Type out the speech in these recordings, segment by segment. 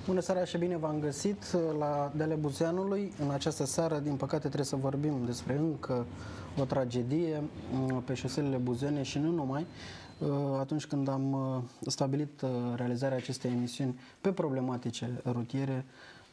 Bună seara și bine v-am găsit la Dele Buzeanului. În această seară, din păcate, trebuie să vorbim despre încă o tragedie pe șoselele buzene și nu numai. Atunci când am stabilit realizarea acestei emisiuni pe problematice rutiere,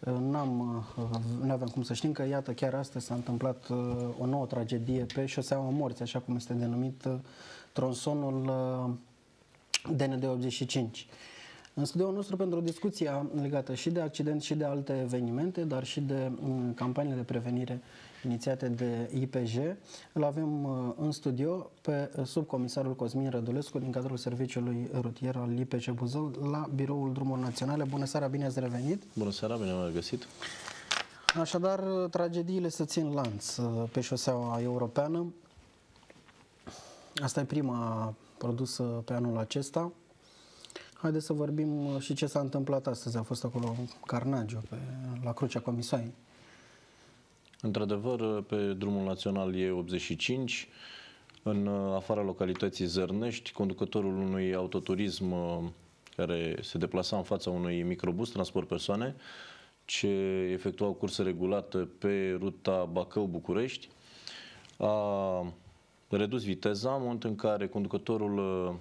nu aveam cum să știm că, iată, chiar astăzi s-a întâmplat o nouă tragedie pe șoseaua morții, așa cum este denumit tronsonul DND 85. În studioul nostru, pentru discuția legată și de accident și de alte evenimente, dar și de campaniile de prevenire inițiate de IPJ, îl avem în studio pe subcomisarul Cosmin Rădulescu din cadrul Serviciului Rutier al IPJ Buzău la Biroul Drumuri Naționale. Bună seara, bine ați revenit! Bună seara, bine v-am găsit! Așadar, tragediile se țin lanț pe șoseaua europeană. Asta e prima produsă pe anul acesta. Haideți să vorbim și ce s-a întâmplat astăzi. A fost acolo carnagiu la Crucea Comisaiei. Într-adevăr, pe drumul național E85, în afara localității Zărnești, conducătorul unui autoturism care se deplasa în fața unui microbus transport persoane, ce efectua o cursă regulată pe ruta Bacău-București, a redus viteza în momentul în care conducătorul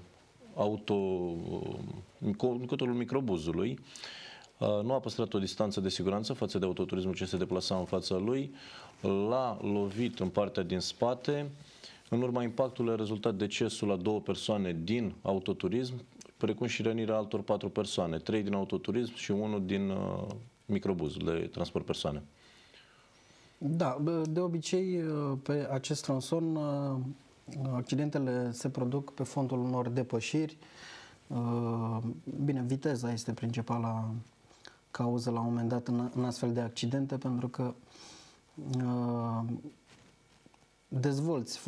microbuzului nu a păstrat o distanță de siguranță față de autoturismul ce se deplasa în fața lui, l-a lovit în partea din spate. În urma impactului a rezultat decesul la 2 persoane din autoturism, precum și rănirea altor 4 persoane, 3 din autoturism și 1 din microbuzul de transport persoane. Da, de obicei pe acest tronson accidentele se produc pe fondul unor depășiri. Bine, viteza este principala cauză la un moment dat în astfel de accidente, pentru că dezvolți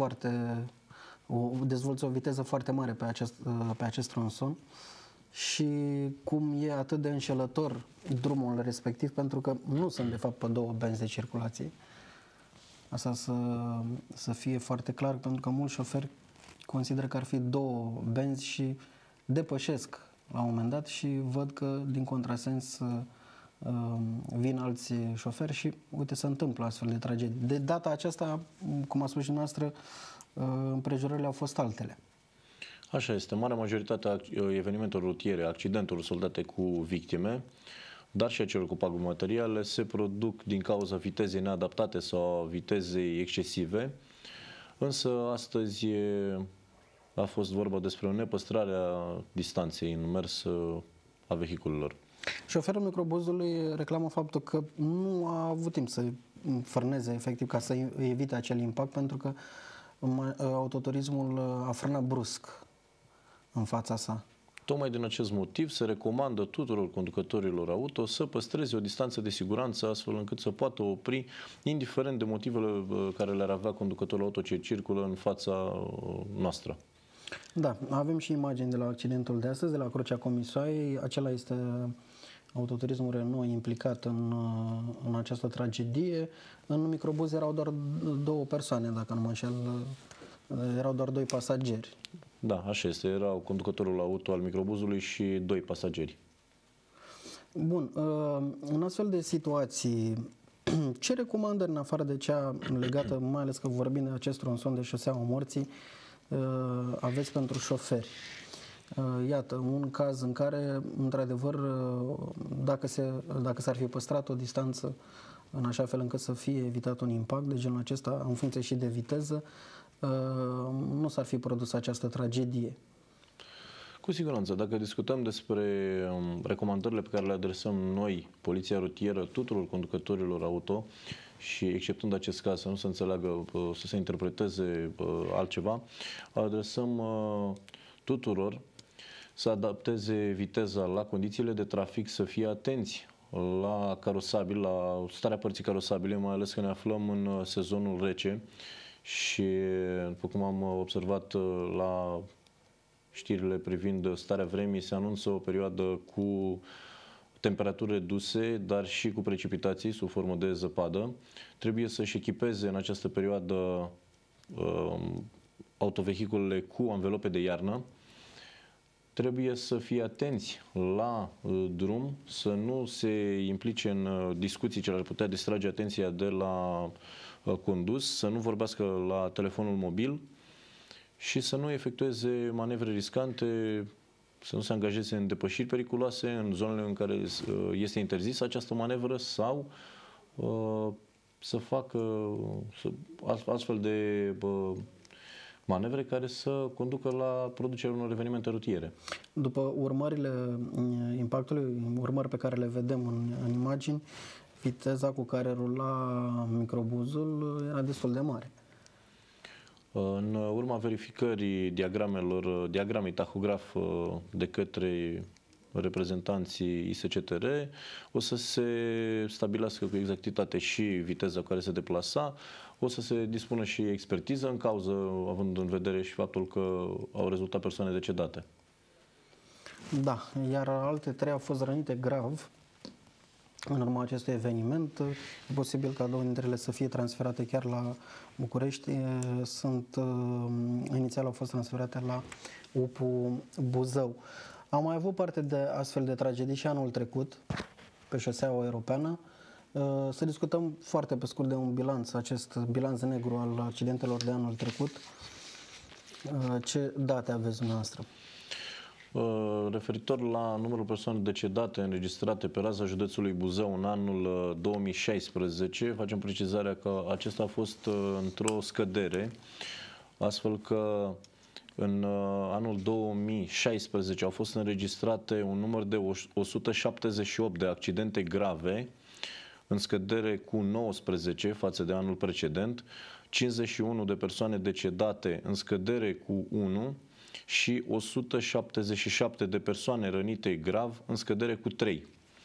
o viteză foarte mare pe acest tronson și cum e atât de înșelător drumul respectiv, pentru că nu sunt de fapt pe 2 benzi de circulație. Asta să fie foarte clar, pentru că mulți șoferi consideră că ar fi 2 benzi și depășesc la un moment dat și văd că din contrasens vin alți șoferi și uite, se întâmplă astfel de tragedii. De data aceasta, cum a spus și noastră, împrejurările au fost altele. Așa este. Marea majoritate a evenimentelor rutiere, accidentelor soldate cu victime, dar și a celor cu pagube materiale, se produc din cauza vitezei neadaptate sau vitezei excesive. Însă astăzi a fost vorba despre o nepăstrare a distanței în mers a vehiculelor. Șoferul microbuzului reclamă faptul că nu a avut timp să frâneze efectiv ca să evite acel impact, pentru că autoturismul a frânat brusc în fața sa. Tocmai din acest motiv se recomandă tuturor conducătorilor auto să păstreze o distanță de siguranță, astfel încât să poată opri, indiferent de motivele care le-ar avea conducătorul auto ce circulă în fața noastră. Da, avem și imagini de la accidentul de astăzi, de la Crucea Comisaiei. Acela este autoturismul Renault implicat în această tragedie. În microbuz erau doar 2 persoane, dacă nu mă înșel, erau doar 2 pasageri. Da, așa este. Erau conducătorul auto al microbuzului și 2 pasageri. Bun. În astfel de situații, ce recomandări, în afară de cea legată, mai ales că vorbim de acest tronson de șoseaua morții, aveți pentru șoferi? Iată, un caz în care, într-adevăr, dacă s-ar fi păstrat o distanță în așa fel încât să fie evitat un impact de genul acesta, în funcție și de viteză, nu s-ar fi produs această tragedie. Cu siguranță, dacă discutăm despre recomandările pe care le adresăm noi, Poliția Rutieră, tuturor conducătorilor auto, și exceptând acest caz, să nu se înțeleagă, să se interpreteze altceva, adresăm tuturor să adapteze viteza la condițiile de trafic, să fie atenți la carosabil, la starea părții carosabile, mai ales că ne aflăm în sezonul rece și, după cum am observat la știrile privind starea vremii, se anunță o perioadă cu temperaturi reduse, dar și cu precipitații sub formă de zăpadă. Trebuie să-și echipeze în această perioadă autovehiculele cu anvelope de iarnă. trebuie să fie atenți la drum, să nu se implice în discuții ce ar putea distrage atenția de la condus, să nu vorbească la telefonul mobil și să nu efectueze manevre riscante, să nu se angajeze în depășiri periculoase în zonele în care este interzisă această manevră sau să facă astfel de manevre care să conducă la producerea unor evenimente rutiere. După urmările impactului, urmări pe care le vedem în imagini, viteza cu care rula microbuzul era destul de mare. În urma verificării diagramei tahograf de către reprezentanții ISCTR, o să se stabilească cu exactitate și viteza cu care se deplasa, o să se dispună și expertiză în cauză, având în vedere și faptul că au rezultat persoane decedate. Da, iar alte 3 au fost rănite grav în urma acestui eveniment. E posibil ca 2 dintre ele să fie transferate chiar la București. Inițial au fost transferate la UPU Buzău. Am mai avut parte de astfel de tragedii și anul trecut pe șoseaua europeană. Să discutăm foarte pe scurt de un bilanț, acest bilanț negru al accidentelor de anul trecut. Ce date aveți dumneavoastră? Referitor la numărul persoanelor decedate înregistrate pe raza județului Buzău în anul 2016, facem precizarea că acesta a fost într-o scădere, astfel că în anul 2016 au fost înregistrate un număr de 178 de accidente grave, în scădere cu 19 față de anul precedent, 51 de persoane decedate, în scădere cu 1 și 177 de persoane rănite grav, în scădere cu 3.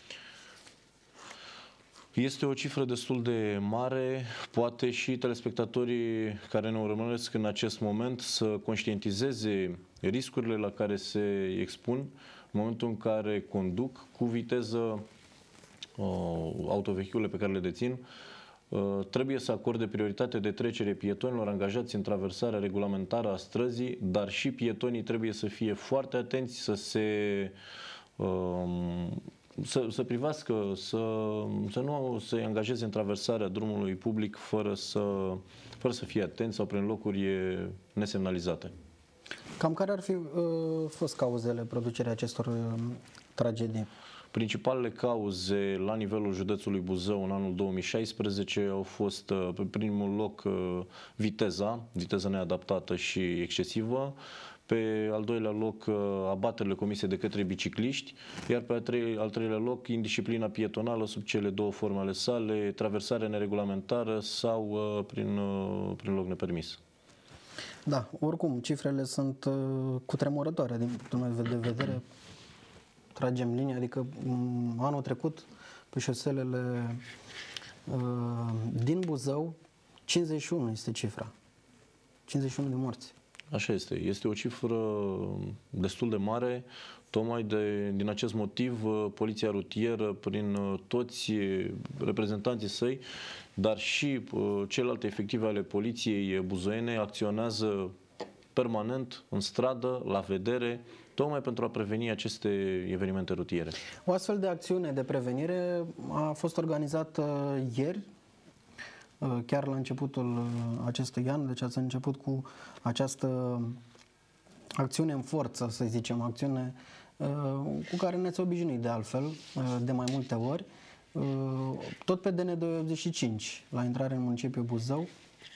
Este o cifră destul de mare, poate și telespectatorii care ne urmăresc în acest moment să conștientizeze riscurile la care se expun în momentul în care conduc cu viteză autovehicule pe care le dețin. Trebuie să acorde prioritate de trecere pietonilor angajați în traversarea regulamentară a străzii, dar și pietonii trebuie să fie foarte atenți să privească, să nu se angajeze în traversarea drumului public fără să fie atenți sau prin locuri nesemnalizate. Cam care ar fi fost cauzele producerii acestor tragedii? Principalele cauze la nivelul județului Buzău în anul 2016 au fost, pe primul loc, viteza neadaptată și excesivă, pe al doilea loc abaterile comise de către bicicliști, iar pe al treilea loc indisciplina pietonală sub cele 2 forme ale sale, traversarea neregulamentară sau prin loc nepermis. Da, oricum, cifrele sunt cutremurătoare din punctul meu de vedere. Tragem linia, adică anul trecut pe șoselele din Buzău 51 este cifra. 51 de morți. Așa este. Este o cifră destul de mare. Tocmai din acest motiv, Poliția Rutieră, prin toți reprezentanții săi, dar și celelalte efective ale Poliției buzoiene, acționează permanent în stradă, la vedere, tocmai pentru a preveni aceste evenimente rutiere. O astfel de acțiune de prevenire a fost organizată ieri, chiar la începutul acestui an, deci ați început cu această acțiune în forță, să zicem, acțiune cu care ne-ați obișnuit de altfel, de mai multe ori, tot pe DN285, la intrare în municipiul Buzău.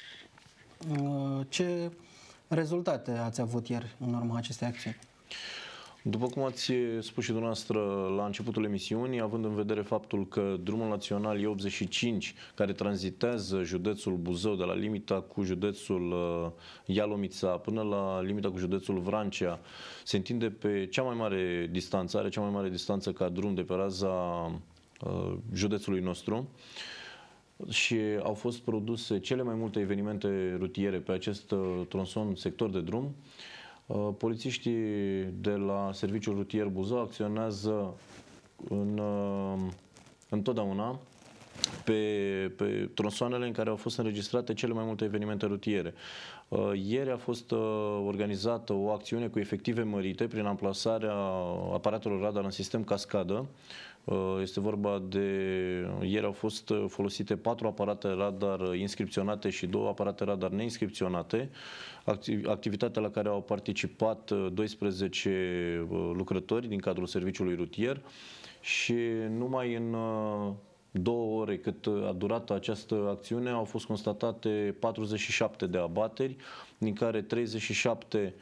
Ce rezultate ați avut ieri în urma acestei acțiuni? După cum ați spus și dumneavoastră la începutul emisiunii, având în vedere faptul că drumul național E85, care tranzitează județul Buzău de la limita cu județul Ialomița până la limita cu județul Vrancea, se întinde pe cea mai mare distanță, are cea mai mare distanță ca drum de pe raza județului nostru, și au fost produse cele mai multe evenimente rutiere pe acest tronson, sector de drum. Polițiștii de la Serviciul Rutier Buzău acționează întotdeauna pe tronsoanele în care au fost înregistrate cele mai multe evenimente rutiere. Ieri a fost organizată o acțiune cu efective mărite prin amplasarea aparatelor radar în sistem cascadă. Este vorba ieri au fost folosite 4 aparate radar inscripționate și 2 aparate radar neinscripționate, activitatea la care au participat 12 lucrători din cadrul serviciului rutier și numai în 2 ore cât a durat această acțiune au fost constatate 47 de abateri, din care 37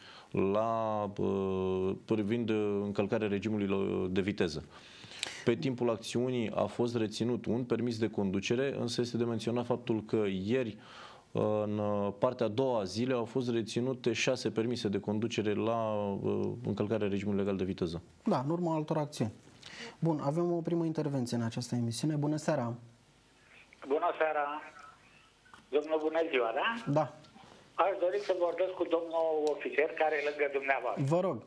privind încălcarea regimului de viteză. Pe timpul acțiunii a fost reținut un permis de conducere, însă este de menționat faptul că ieri, în partea a doua a zilei, au fost reținute 6 permise de conducere la încălcarea regimului legal de viteză. Da, în urma altor acțiuni. Bun, avem o primă intervenție în această emisiune. Bună seara! Bună seara! Domnul, bună ziua, da? Da. Aș dori să vorbesc cu domnul ofițer care e lângă dumneavoastră. Vă rog.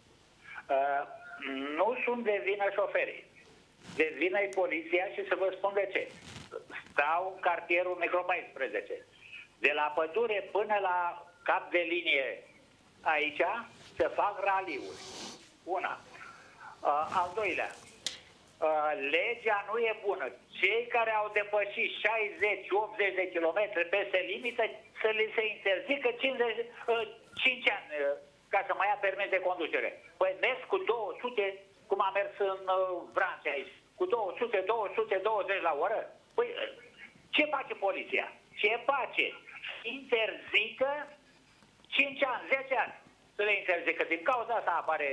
Nu sunt de vină șoferii. De vină e poliția și să vă spun de ce. Stau în cartierul Micro 14. De la pădure până la cap de linie aici se fac raliuri. Una. Al doilea. Legea nu e bună. Cei care au depășit 60-80 de kilometri peste limită să li se interzică 5 ani ca să mai ia permis de conducere. Păi mers cu 200, cum a mers în Vrancea aici, cu 200-220 la oră? Păi ce face poliția? Ce face? Interzică 5 ani, 10 ani să le interzică. Din cauza asta apare...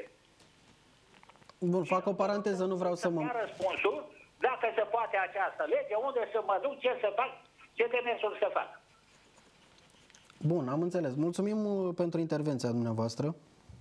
Bun, fac o paranteză, nu vreau să mă... Răspunsul, dacă se poate această lege, unde să mă duc, ce să fac, ce demersuri să fac. Bun, am înțeles. Mulțumim pentru intervenția dumneavoastră.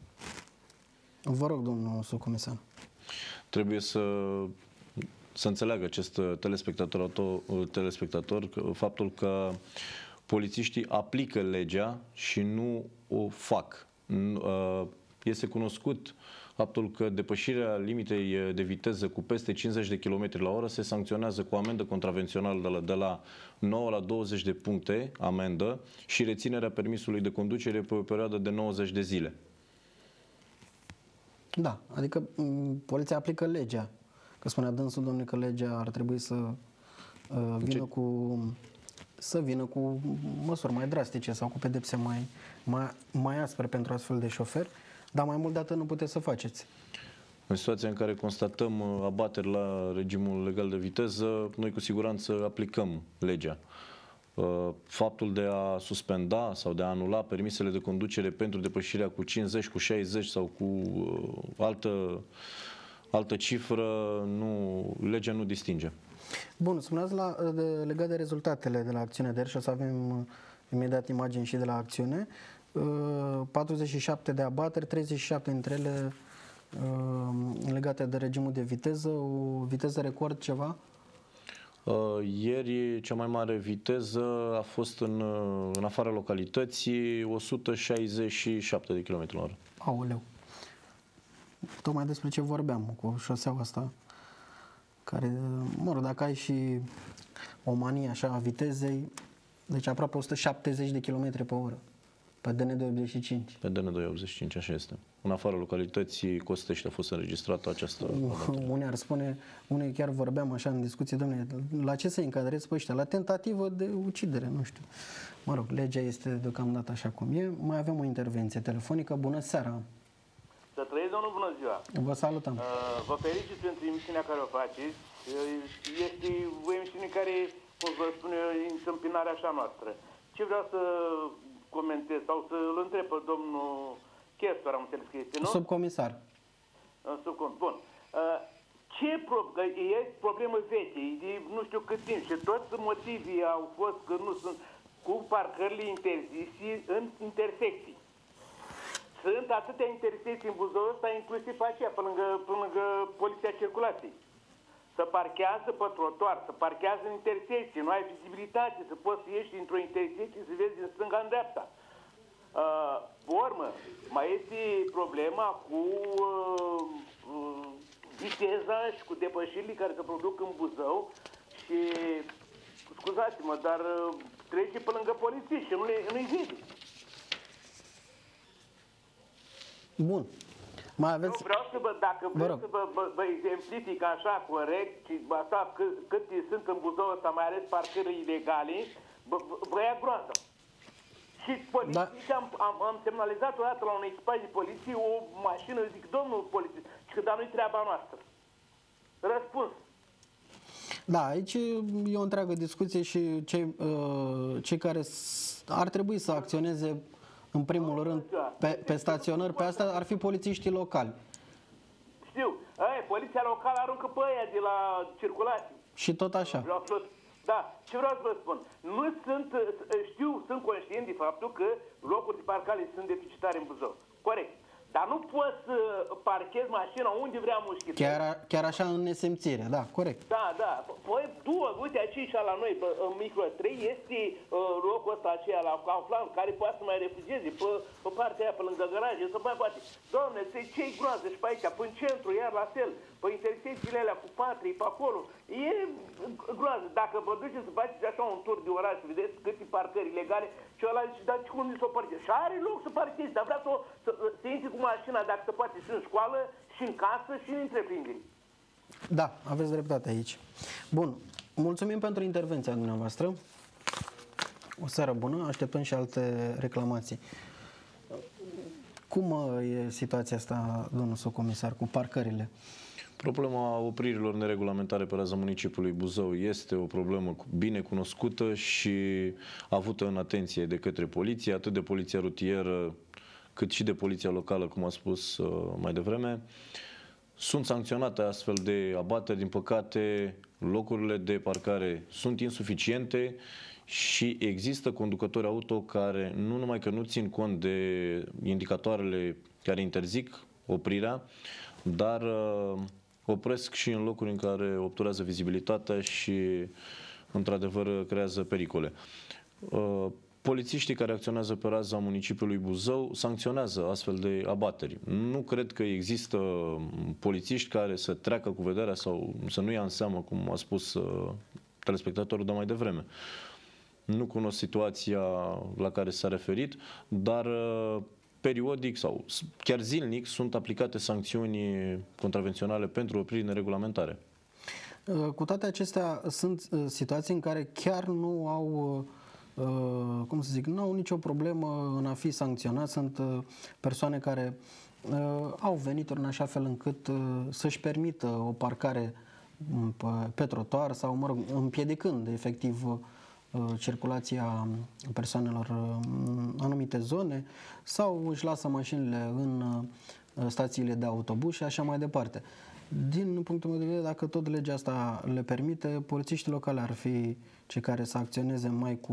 Vă rog, domnul subcomisar. Trebuie să înțeleagă acest telespectator faptul că polițiștii aplică legea și nu o fac. Este cunoscut faptul că depășirea limitei de viteză cu peste 50 de km la oră se sancționează cu amendă contravențională de la 9 la 20 de puncte amendă și reținerea permisului de conducere pe o perioadă de 90 de zile. Da, adică poliția aplică legea. Că spunea dânsul, domnule, că legea ar trebui să vină cu măsuri mai drastice sau cu pedepse mai aspre pentru astfel de șoferi, dar mai mult de atât nu puteți să faceți. În situația în care constatăm abateri la regimul legal de viteză, noi cu siguranță aplicăm legea. Faptul de a suspenda sau de a anula permisele de conducere pentru depășirea cu 50, cu 60 sau cu altă cifră, legea nu distinge. Bun, spuneați legat de rezultatele de la acțiune de ieri și o să avem imediat imagini și de la acțiune. 47 de abateri, 37 dintre ele legate de regimul de viteză, o viteză record ceva? Ieri cea mai mare viteză a fost în afara localității 167 de km la oră. Aoleu! Tocmai despre ce vorbeam cu șoseaua asta, care, mă rog, dacă ai și o manie așa a vitezei, deci aproape 170 de km pe oră. Pe DN285. Pe DN285, așa este. În afara localității Costești a fost înregistrată această... Unii ar spune, unii chiar vorbeam așa în discuție, domnule, la ce să-i încadrezi pe ăștia? La tentativă de ucidere, nu știu. Mă rog, legea este deocamdată așa cum e. Mai avem o intervenție telefonică. Bună seara! Să trăiesc, domnul, bună ziua! Vă salutăm! Vă felicit pentru emisiunea care o faceți. Este o emisiune care, cum vă spun eu, e întâmpinarea așa noastră. Ce vreau să comentez sau să-l întreb pe domnul Chestor, am înțeles că este, nu? Subcomisar. Bun. Că e problemă veche, de nu știu cât timp și toți motivii au fost că nu sunt cu parcările interzise în intersecții. Sunt atâtea intersecții în Buzău ăsta, inclusiv aceea, pe lângă poliția circulației. Să parchează pe trotuar, să parchează în intersecție, nu ai vizibilitate, să poți să ieși dintr-o intersecție să vezi din stânga în dreapta. Urmă, mai este problema cu viteza și cu depășirile care se produc în Buzău și, scuzați-mă, dar trece pe lângă polițiști și nu-i vede. Bun. Mai aveți... Nu, vreau să vă, dacă vreau să vă exemplific așa corect, și asta cât sunt în Buzău ăsta, mai ales parcări ilegale, vă ia groază. Și polițiști, am semnalizat o dată la un echipaj de poliție o mașină, zic, domnul polițist, și că dar nu-i treaba noastră. Răspuns. Da, aici e o întreagă discuție și cei care ar trebui să acționeze în primul rând pe staționări, pe asta ar fi polițiștii locali. Știu, poliția locală aruncă pe aia de la circulație. Și tot așa. Da, ce vreau să vă spun, sunt conștient de faptul că locuri de parcare sunt deficitare în Buzău. Corect. Dar nu poți să parchezi mașina unde vrea mușchiul. Chiar așa în nesimțire, da, corect. Da. Păi, uite, aici la noi, în micro 3, este locul ăsta aceea la Kaufland, care poate să mai refugieze pe partea aia, pe lângă garaje, să mai poate. Doamne, ce-i groază și pe aici, pe în centru, iar la fel, pe intersecțiile alea cu Patrii, pe acolo. E groază. Dacă vă duceți să faceți așa un tur de oraș, vedeți câte parcări ilegale, și ăla zice, dar cum să o parchezi? Și are loc să parchezi, dar vrea să intri cu mașina, dacă se poate, și în școală, și în casă, și în întreprindere. Da, aveți dreptate aici. Bun, mulțumim pentru intervenția dumneavoastră. O seară bună, așteptăm și alte reclamații. Cum e situația asta, domnul subcomisar, cu parcările? Problema opririlor neregulamentare pe raza municipiului Buzău este o problemă bine cunoscută și avută în atenție de către poliție, atât de poliția rutieră cât și de poliția locală, cum a spus mai devreme. Sunt sancționate astfel de abateri, din păcate locurile de parcare sunt insuficiente și există conducători auto care nu numai că nu țin cont de indicatoarele care interzic oprirea, dar opresc și în locuri în care obturează vizibilitatea și într-adevăr creează pericole. Polițiștii care acționează pe raza municipiului Buzău sancționează astfel de abateri. Nu cred că există polițiști care să treacă cu vederea sau să nu ia în seamă, cum a spus telespectatorul de mai devreme. Nu cunosc situația la care s-a referit, dar periodic sau chiar zilnic sunt aplicate sancțiuni contravenționale pentru opriri neregulamentare. Cu toate acestea, sunt situații în care chiar nu au nu au nicio problemă în a fi sancționați. Sunt persoane care au venituri în așa fel încât să-și permită o parcare pe trotuar sau, mă rog, împiedicând efectiv circulația persoanelor în anumite zone, sau își lasă mașinile în stațiile de autobuz și așa mai departe. Din punctul meu de vedere, dacă tot legea asta le permite, polițiștii locale ar fi cei care să acționeze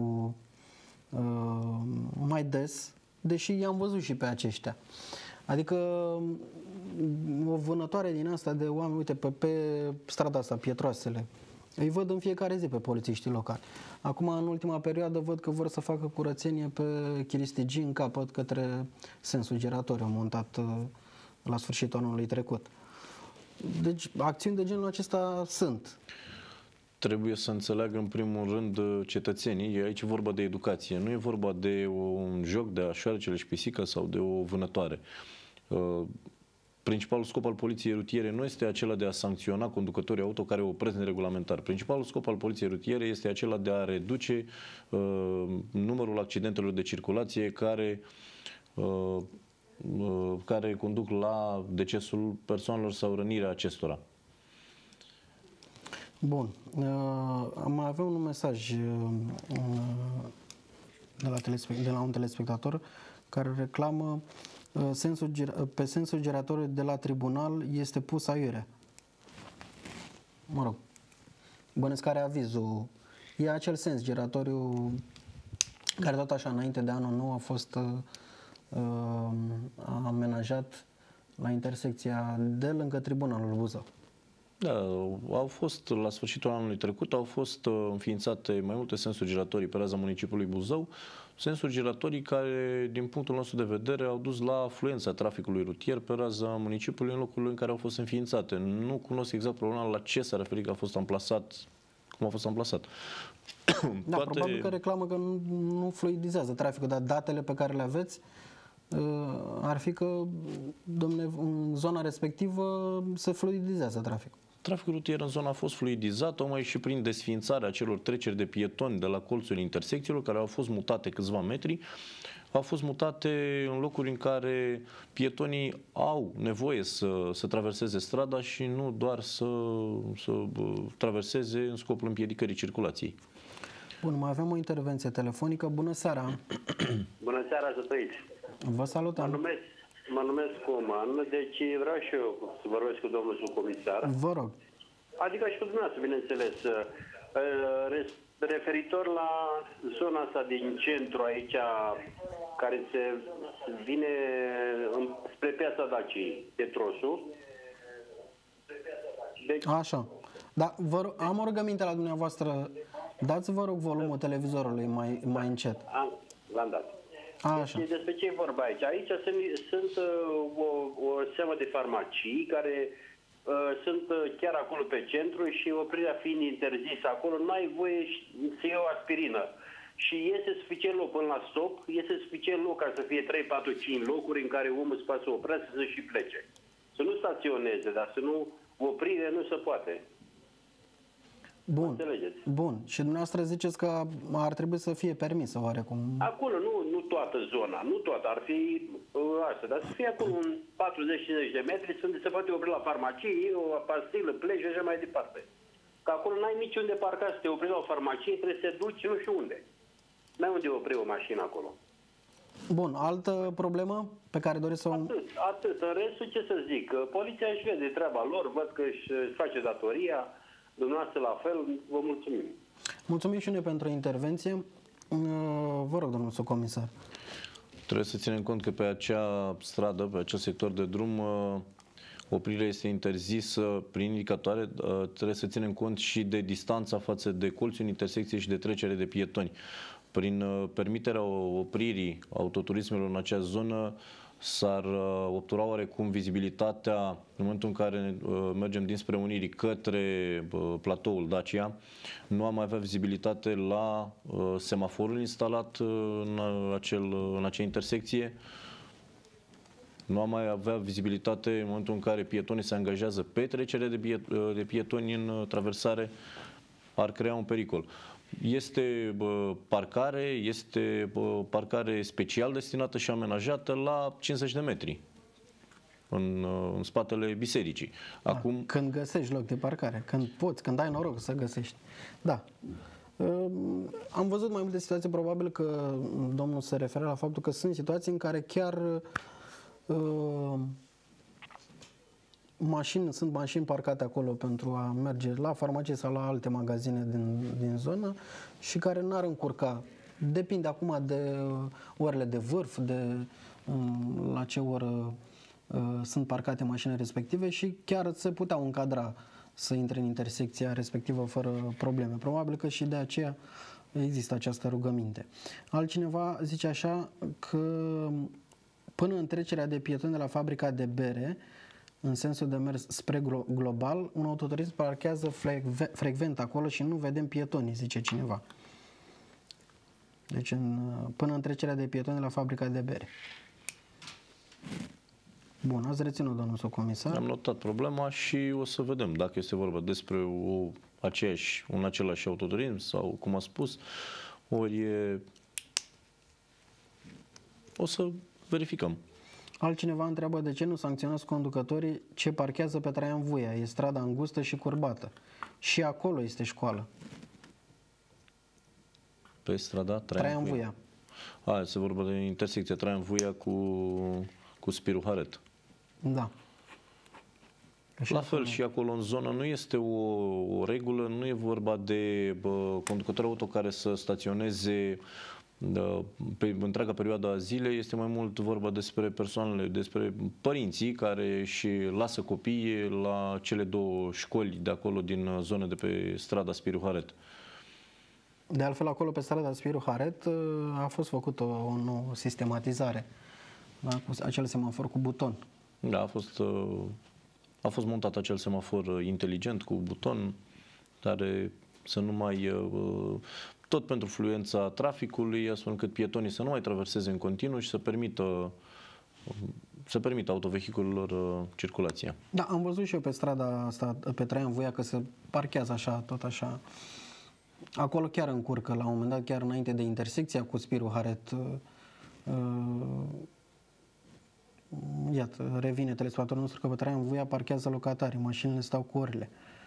mai des, deși i-am văzut și pe aceștia. Adică o vânătoare din asta de oameni, uite, pe strada asta, Pietroasele, îi văd în fiecare zi pe polițiștii locali. Acum, în ultima perioadă, văd că vor să facă curățenie pe Chiristigii în capăt către sensul giratoriu montat la sfârșitul anului trecut. Deci, acțiuni de genul acesta sunt. Trebuie să înțeleagă în primul rând cetățenii, e aici vorba de educație, nu e vorba de un joc de șoarecele și pisica sau de o vânătoare. Principalul scop al poliției rutiere nu este acela de a sancționa conducătorii auto care opresc neregulamentar. Principalul scop al poliției rutiere este acela de a reduce numărul accidentelor de circulație care conduc la decesul persoanelor sau rănirea acestora. Bun. Am mai avea un mesaj de la un telespectator care reclamă pe sensul giratoriu de la tribunal este pus aiurea. Mă rog, bănesc care avizul. E acel sens giratoriu care tot așa înainte de anul nou a fost amenajat la intersecția de lângă tribunalul Buzău. Da, au fost, la sfârșitul anului trecut, au fost înființate mai multe sensuri giratorii pe raza municipiului Buzău, sensuri giratorii care, din punctul nostru de vedere, au dus la afluența traficului rutier pe raza municipiului în locurile în care au fost înființate. Nu cunosc exact problema la ce s-a referit că a fost amplasat cum a fost amplasat. Da, probabil că reclamă că nu fluidizează traficul, dar datele pe care le aveți ar fi că, domne, în zona respectivă se fluidizează traficul. Traficul rutier în zona a fost fluidizat, tocmai și prin desființarea celor treceri de pietoni de la colțul intersecțiilor, care au fost mutate câțiva metri, au fost mutate în locuri în care pietonii au nevoie să traverseze strada și nu doar să traverseze în scopul împiedicării circulației. Bun, mai avem o intervenție telefonică. Bună seara! Bună seara, să trăiți! Vă salutăm! Mă numesc Coman, deci vreau și eu să vorbesc cu domnul subcomisar. Vă rog. Adică și cu dumneavoastră, bineînțeles. Referitor la zona asta din centru aici, care se vine spre piața Daciei, Petrosul. Deci... Așa. Da, am o rugăminte la dumneavoastră. Dați, vă rog, volumul televizorului mai încet. L-am dat. Așa. Deci, despre ce e vorba aici? Aici sunt o seamă de farmacii care sunt chiar acolo pe centru și oprirea fiind interzisă acolo, nu ai voie să iei o aspirină. Și este suficient loc până la stop, este suficient loc ca să fie 3, 4, 5 locuri în care omul se poate să oprească să și plece. Să nu staționeze, dar să nu, oprire nu se poate. Bun. Bun. Și dumneavoastră ziceți că ar trebui să fie permisă oarecum. Acolo, nu toată zona, nu toată, ar fi asta, dar să fie acolo un 40-50 de metri, se poate opri la farmacie, o pastilă, pleci și așa mai departe. Că acolo n-ai niciunde parca să te opri la o farmacie, trebuie să te duci nu știu unde. N-ai unde opri o mașină acolo. Bun, altă problemă pe care doriți să o... Atât. În restul, ce să zic, poliția își vede treaba lor, văd că își face datoria, dumneavoastră la fel, vă mulțumim. Mulțumim și noi pentru intervenție. Vă rog, domnul subcomisar. Trebuie să ținem cont că pe acea stradă, pe acel sector de drum, oprirea este interzisă prin indicatoare. Trebuie să ținem cont și de distanța față de colțul intersecție și de trecere de pietoni. Prin permiterea opririi autoturismelor în acea zonă, s-ar obtura oarecum vizibilitatea în momentul în care mergem dinspre Unirii către platoul Dacia. Nu am mai avea vizibilitate la semaforul instalat în acea intersecție. Nu am mai avea vizibilitate în momentul în care pietonii se angajează pe trecere de pietoni în traversare. Ar crea un pericol. Este parcare special destinată și amenajată la 50 de metri în spatele bisericii. Acum, când găsești loc de parcare, când poți, când ai noroc să găsești. Da. Am văzut mai multe situații, probabil că domnul se referă la faptul că sunt situații în care chiar sunt mașini parcate acolo pentru a merge la farmacie sau la alte magazine din zonă și care n-ar încurca. Depinde acum de orele de vârf, de la ce oră sunt parcate mașinile respective și chiar se puteau încadra să intre în intersecția respectivă fără probleme. Probabil că și de aceea există această rugăminte. Altcineva zice așa că până în trecerea de pietoni de la fabrica de bere, în sensul de mers spre global, un autoturism parchează frecvent acolo și nu vedem pietonii, zice cineva. Deci până în trecerea de pietoni de la fabrica de bere. Bun, ați reținut, domnul subcomisar. Am notat problema și o să vedem dacă este vorba despre un același autoturism sau, cum a spus, ori o să verificăm. Altcineva întreabă de ce nu sancționați conducătorii ce parchează pe Traian Vuia. E strada îngustă și curbată. Și acolo este școală. Pe strada Traian Vuia. Se vorba de intersecția Traian Vuia cu Spiru Haret. Da. La fel și acolo în zonă nu este o regulă, nu e vorba de conducători auto care să staționeze pe întreaga perioadă a zilei, este mai mult vorba despre persoanele, despre părinții care își lasă copiii la cele două școli de acolo din zonă de pe strada Spiru Haret. De altfel, acolo pe strada Spiru Haret a fost făcută o nouă sistematizare, da? Cu acel semafor cu buton. Da, a fost montat acel semafor inteligent cu buton care să nu mai tot pentru fluența traficului, astfel încât pietonii să nu mai traverseze în continuu și să permită autovehiculelor circulația. Da, am văzut și eu pe strada asta, pe Traian Voia, că se parchează așa, tot așa. Acolo chiar încurcă, la un moment dat, chiar înainte de intersecția cu Spiru Haret. Iată, revine telespectatorul nostru că pe Traian Voia parchează locatarii, mașinile stau cu orele.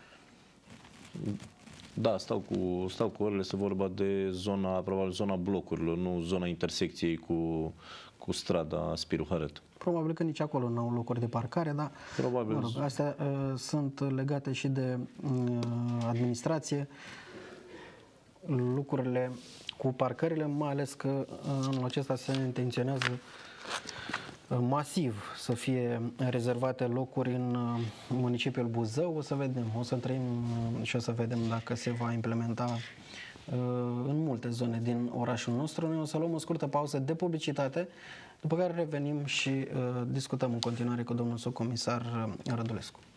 Da, stau cu orele, se vorba de probabil zona blocurilor, nu zona intersecției cu strada Spiru Haret. Probabil că nici acolo nu au locuri de parcare, dar probabil. Mă rog, astea sunt legate și de administrație, lucrurile cu parcările, mai ales că anul acesta se intenționează masiv să fie rezervate locuri în municipiul Buzău. O să vedem, o să trăim și o să vedem dacă se va implementa în multe zone din orașul nostru. Noi o să luăm o scurtă pauză de publicitate, după care revenim și discutăm în continuare cu domnul subcomisar Rădulescu.